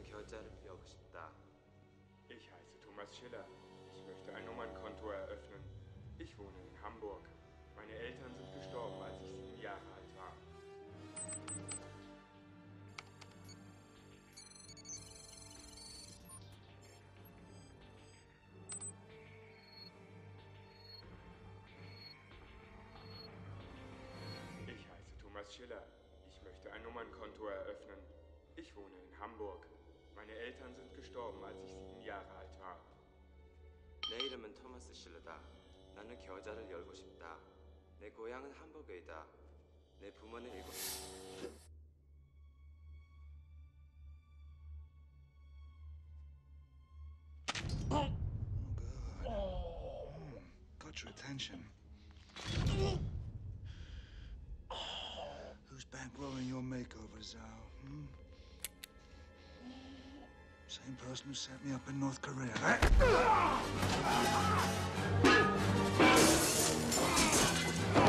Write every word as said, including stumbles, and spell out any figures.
계좌를 열고 싶다. Ich heiße Thomas Schiller. Ich möchte ein Nummernkonto eröffnen. Ich wohne in Hamburg. Meine Eltern sind gestorben, als ich sieben Jahre alt war. Ich heiße Thomas Schiller. Ich möchte ein Nummernkonto eröffnen. Ich wohne in Hamburg. Meine Eltern sind gestorben, als ich sieben Jahre alt war. 내 이름은 토마스 실러다. 나는 계좌를 열고 싶다. 내 고향은 함버그이다. 내 부모는 일곱. Oh, good. Mm, got your attention. Who's bankrolling your makeovers, Al? Hmm? Same person who set me up in North Korea, right?